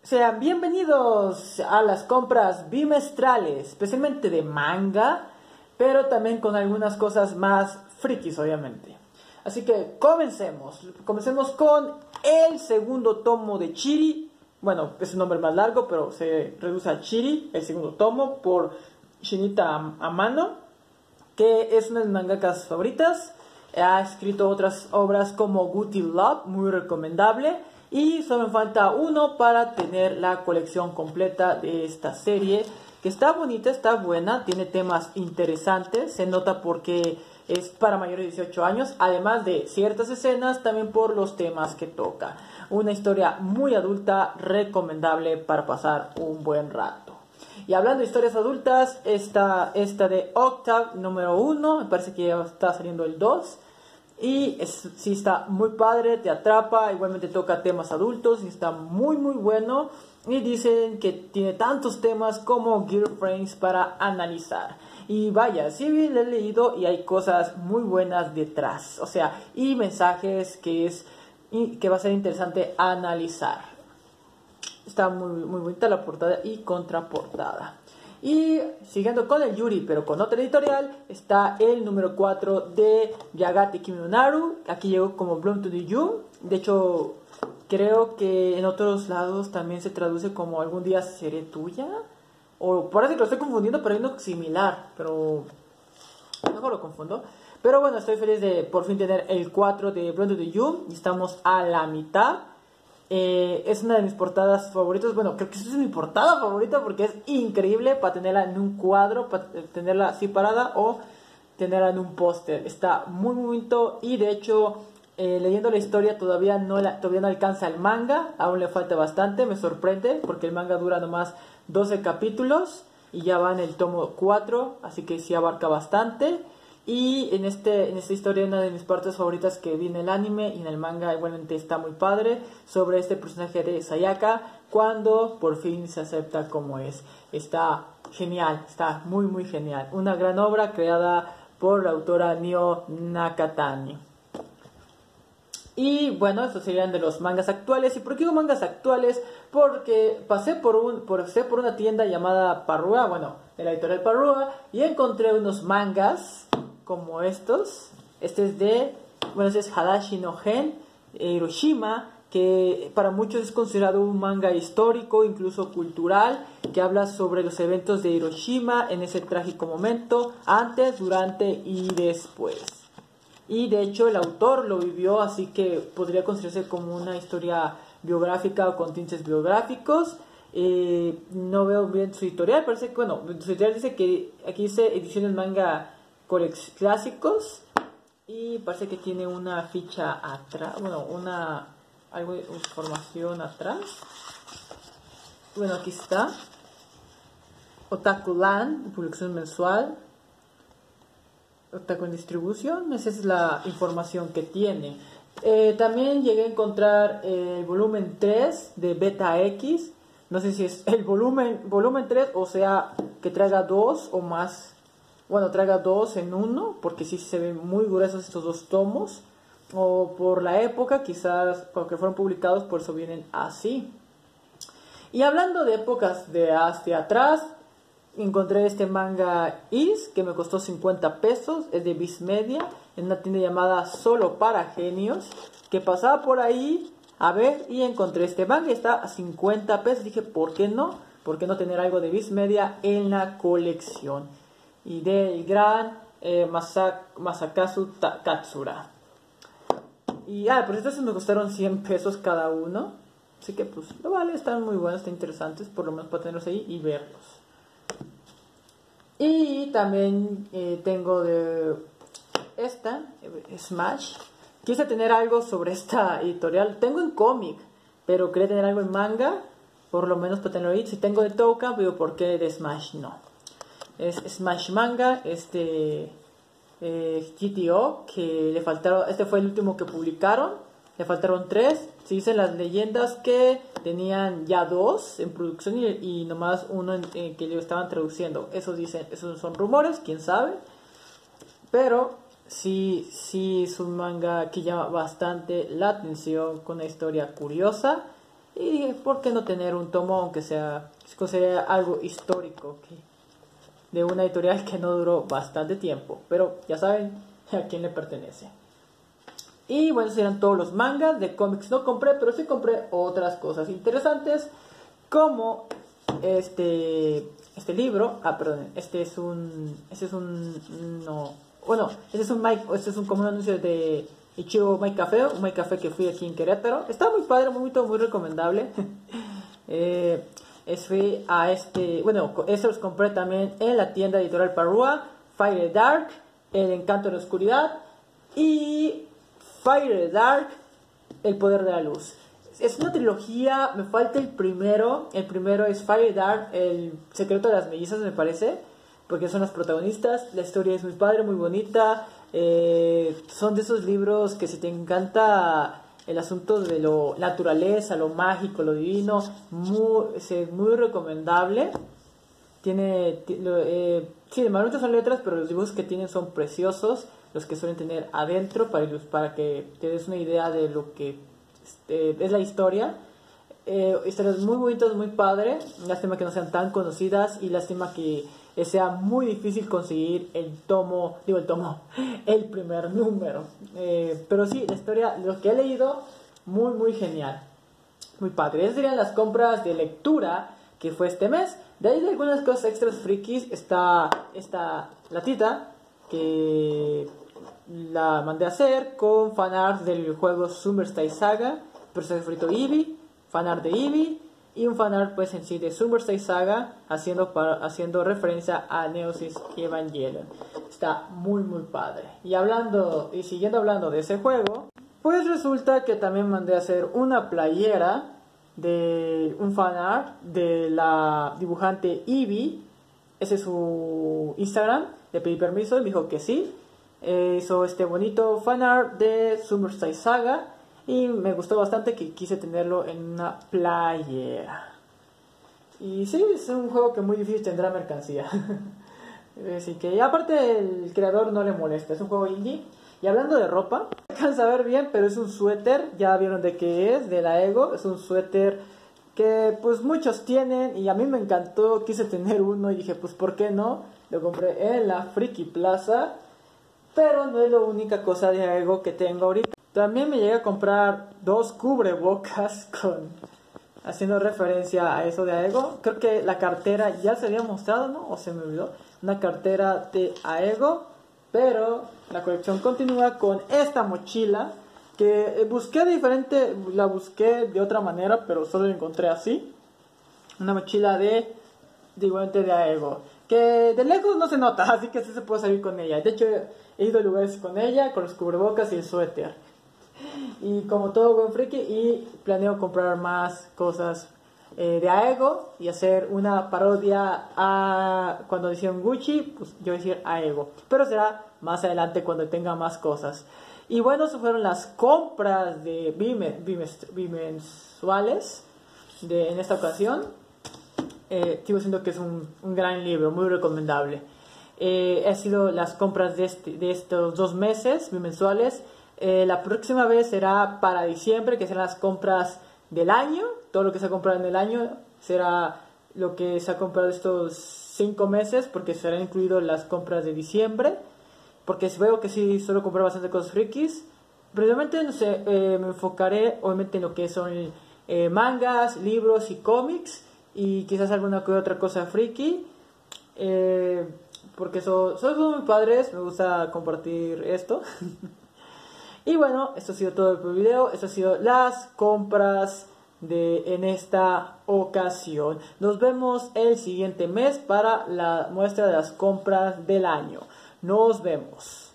Sean bienvenidos a las compras bimestrales, especialmente de manga, pero también con algunas cosas más frikis, obviamente. Así que comencemos. Comencemos con el segundo tomo de Chiri. Bueno, es un nombre más largo, pero se reduce a Chiri, el segundo tomo, por Shinichi Amano, que es una de mis mangakas favoritas. Ha escrito otras obras como Guilty Love, muy recomendable. Y solo me falta uno para tener la colección completa de esta serie, que está bonita, está buena, tiene temas interesantes, se nota porque es para mayores de 18 años, además de ciertas escenas, también por los temas que toca. Una historia muy adulta, recomendable para pasar un buen rato. Y hablando de historias adultas, esta de Octave número 1, me parece que ya está saliendo el 2. Y sí está muy padre, te atrapa, igualmente toca temas adultos y está muy bueno. Y dicen que tiene tantos temas como Girlfriends para analizar. Y vaya, sí lo he leído y hay cosas muy buenas detrás. O sea, y mensajes que va a ser interesante analizar. Está muy bonita la portada y contraportada. Y siguiendo con el Yuri, pero con otra editorial, está el número 4 de Yagate Kimi no Naru. Aquí llegó como Bloom to the You. De hecho, creo que en otros lados también se traduce como Algún día seré tuya. O parece que lo estoy confundiendo, pero hay uno similar. Pero mejor lo confundo. Pero bueno, estoy feliz de por fin tener el 4 de Bloom to the You. Y estamos a la mitad. Es una de mis portadas favoritas. Bueno, creo que esa es mi portada favorita porque es increíble para tenerla en un cuadro, para tenerla así parada o tenerla en un póster. Está muy bonito y de hecho leyendo la historia todavía no alcanza el manga, aún le falta bastante, me sorprende porque el manga dura nomás 12 capítulos y ya va en el tomo 4, así que sí abarca bastante. Y en esta historia una de mis partes favoritas que vi en el anime y en el manga igualmente está muy padre, sobre este personaje de Sayaka cuando por fin se acepta como es. Está genial, está muy genial. Una gran obra creada por la autora Mio Nakatani. Y bueno, estos serían de los mangas actuales. ¿Y por qué digo mangas actuales? Porque pasé por una tienda llamada Parrua, bueno, de la editorial Parrua, y encontré unos mangas como estos. Este es Hadashi no Gen, Hiroshima, que para muchos es considerado un manga histórico, incluso cultural, que habla sobre los eventos de Hiroshima en ese trágico momento, antes, durante y después. Y de hecho el autor lo vivió, así que podría considerarse como una historia biográfica o con tintes biográficos. No veo bien su editorial, parece que, bueno, su editorial dice que aquí dice ediciones manga clásicos y parece que tiene una ficha atrás, bueno, algo de información atrás. Bueno, aquí está Otaku Land, publicación mensual. Otaku en distribución, esa es la información que tiene. También llegué a encontrar el volumen 3 de Beta X. No sé si es el volumen 3, o sea, que traiga dos o más. Bueno, traiga dos en uno, porque sí se ven muy gruesos estos dos tomos. O por la época, quizás porque fueron publicados, por eso vienen así. Y hablando de épocas de hacia atrás, encontré este manga Is, que me costó 50 pesos, es de Viz Media, en una tienda llamada Solo para Genios, que pasaba por ahí a ver y encontré este manga, está a 50 pesos, dije, ¿por qué no? ¿Por qué no tener algo de Viz Media en la colección? Y del gran Masakazu Katsura. Y pues estos me costaron 100 pesos cada uno, así que pues lo vale, están muy buenos, están interesantes, por lo menos para tenerlos ahí y verlos. Y también tengo de esta, Smash. Quise tener algo sobre esta editorial. Tengo en cómic, pero quería tener algo en manga, por lo menos para tenerlo ahí. Si tengo de Toucan, pero ¿por qué de Smash no? Es Smash Manga, GTO, que le faltaron, este fue el último que publicaron, le faltaron 3. Se dicen las leyendas que tenían ya 2 en producción y nomás uno que lo estaban traduciendo. Esos son rumores, quién sabe. Pero sí es un manga que llama bastante la atención, con una historia curiosa. Y dije, ¿por qué no tener un tomo, aunque sea, se considera algo histórico, de una editorial que no duró bastante tiempo? Pero ya saben a quién le pertenece. Y bueno, esos eran todos los mangas. De cómics no compré, pero sí compré otras cosas interesantes, como este libro. Perdón, este es un este es un como un anuncio de Ichigo My Café, un My Café que fui aquí en Querétaro. Está muy padre, muy recomendable. Fui a eso los compré también en la tienda editorial Parrua, Fire Dark, El Encanto de la Oscuridad y Fire Dark, El Poder de la Luz. Es una trilogía, me falta el primero. El primero es Fire Dark, El Secreto de las Mellizas, me parece, porque son las protagonistas. La historia es muy padre, muy bonita. Son de esos libros que si te encanta el asunto de lo naturaleza, lo mágico, lo divino, muy recomendable. Sí, normalmente son letras, pero los dibujos que tienen son preciosos, los que suelen tener adentro, para que te des una idea de lo que es la historia. Historias muy bonitas, muy padre. Lástima que no sean tan conocidas y lástima que sea muy difícil conseguir el primer número. Pero sí, la historia, lo que he leído, muy genial, muy padre. Esas serían las compras de lectura que fue este mes. De ahí de algunas cosas extras frikis está esta latita que la mandé a hacer con fanart del juego Summer Style Saga, personaje favorito Eevee, fanart de Eevee y un fanart pues en sí de Summer Style Saga haciendo referencia a Nemesis Evangelion. Está muy padre. Y siguiendo hablando de ese juego, pues resulta que también mandé a hacer una playera de un fanart de la dibujante Eevee. Ese es su Instagram. Le pedí permiso y me dijo que sí. Hizo este bonito fanart de Summer Style Saga y me gustó bastante, que quise tenerlo en una playera. Y sí, es un juego que muy difícil tendrá mercancía. Así que aparte el creador no le molesta, es un juego indie. Y hablando de ropa, no alcanza a ver bien, pero es un suéter, ya vieron de qué es, de la Ego. Es un suéter que pues muchos tienen y a mí me encantó, quise tener uno y dije pues ¿por qué no? Lo compré en la Friki Plaza, pero no es la única cosa de Ego que tengo ahorita. También me llegué a comprar 2 cubrebocas haciendo referencia a eso de Aego. Creo que la cartera ya se había mostrado, ¿no? O se me olvidó. Una cartera de Aego. Pero la colección continúa con esta mochila que la busqué de otra manera, pero solo la encontré así. Una mochila igualmente de Aego, que de lejos no se nota, así que sí se puede salir con ella. De hecho, he ido a lugares con ella, con los cubrebocas y el suéter. Y como todo buen friki, y planeo comprar más cosas de Aego y hacer una parodia a cuando decían Gucci, pues yo voy a decir Aego, pero será más adelante cuando tenga más cosas. Y bueno, esas fueron las compras de bimensuales en esta ocasión. Sigo diciendo que es un gran libro, muy recomendable. Ha sido las compras de estos 2 meses bimensuales. La próxima vez será para diciembre, que serán las compras del año. Todo lo que se ha comprado en el año será lo que se ha comprado estos 5 meses, porque serán incluidas las compras de diciembre. Porque veo que sí suelo comprar bastante cosas frikis. Precisamente me enfocaré obviamente en lo que son mangas, libros y cómics, y quizás alguna que otra cosa friki, porque son muy padres, me gusta compartir esto. Y bueno, esto ha sido todo el video. Esto ha sido las compras en esta ocasión. Nos vemos el siguiente mes para la muestra de las compras del año. Nos vemos.